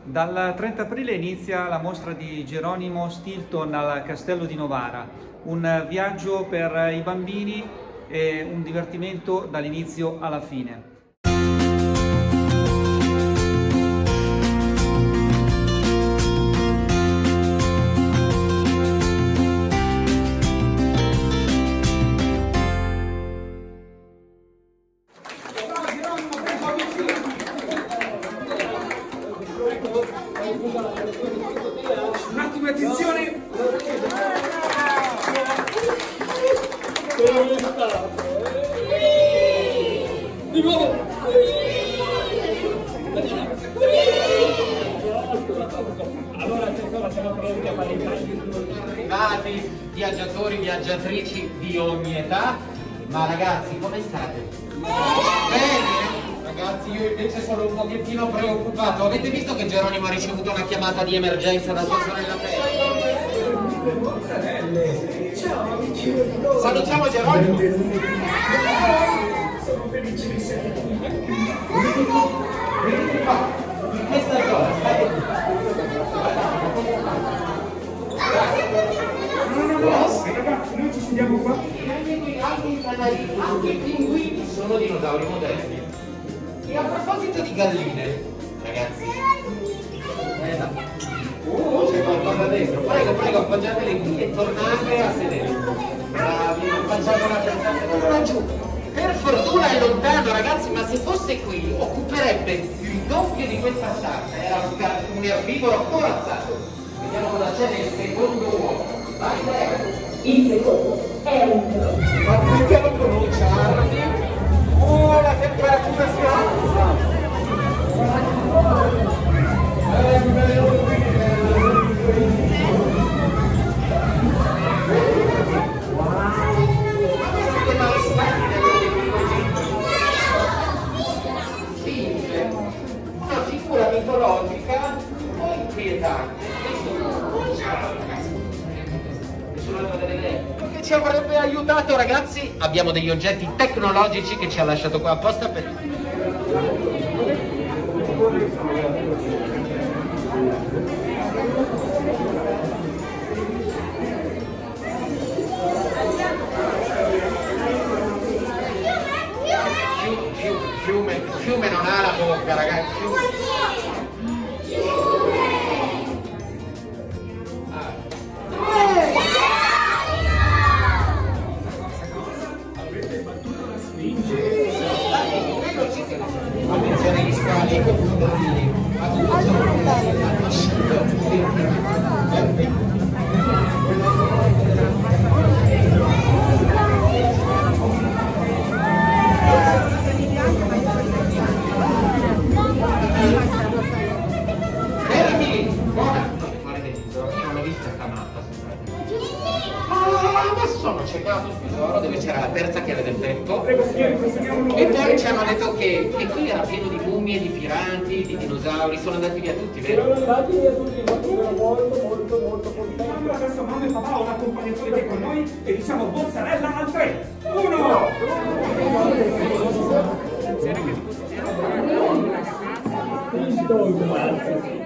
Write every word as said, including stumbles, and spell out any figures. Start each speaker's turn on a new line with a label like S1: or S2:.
S1: Dal trenta aprile inizia la mostra di Geronimo Stilton al Castello di Novara, un viaggio per i bambini e un divertimento dall'inizio alla fine.
S2: Un attimo di attenzione! Di nuovo! Allora tesoro, siamo pronti a fare i bagni.
S3: Arrivati, viaggiatori, viaggiatrici di ogni età. Ma ragazzi, come state? Bene! Ragazzi, io invece sono un pochettino preoccupato. Avete visto che Geronimo ha ricevuto una chiamata di emergenza da sua sorella Peggy? Ciao! Salutiamo Geronimo!
S2: Sono felice di sentirti.
S3: Venite qua, in questa zona, stai?
S2: No, no, no, ragazzi, noi ci sediamo qua.
S3: Anche qui, anche i canari, anche i pinguini sono dinosauri moderni. E a proposito di galline, ragazzi, eh no. Uh, c'è qualcosa dentro. Prego, prego, appoggiatele qui e tornate a sedere. Bravi, facciamo la testa laggiù. Per fortuna è lontano, ragazzi, ma se fosse qui occuperebbe il doppio di questa stanza. Era un, un erbivoro corazzato. Vediamo cosa c'è nel secondo uomo. Vai, prego.
S4: Il secondo è un
S3: Ma perché non pronunciarmi? Oh, la temperatura si alza! Simile, una figura mitologica un po' inquietante. Nessun altro delle idee? Che ci avrebbe aiutato, ragazzi? Abbiamo degli oggetti tecnologici che ci ha lasciato qua apposta per... Fiume, fiume non ha la bocca, ragazzi. Attenzione agli scali e coccodrilli. Fermi! Buona! Maledetto, io non l'ho vista sta mappa. Ah, ma sono ciecato, tesoro, dove c'era la terza chiave del tempo. E poi ci hanno detto che, che qui era pieno di mummie, di piranti, di dinosauri, sono andati via tutti, vero?
S2: Sono andati via tutti, ma sono molto, molto, molto contento. Allora adesso mamma e papà ho un accompagnatore con noi e diciamo mozzarella al tre. Uno! Attenzione che ti posso dire.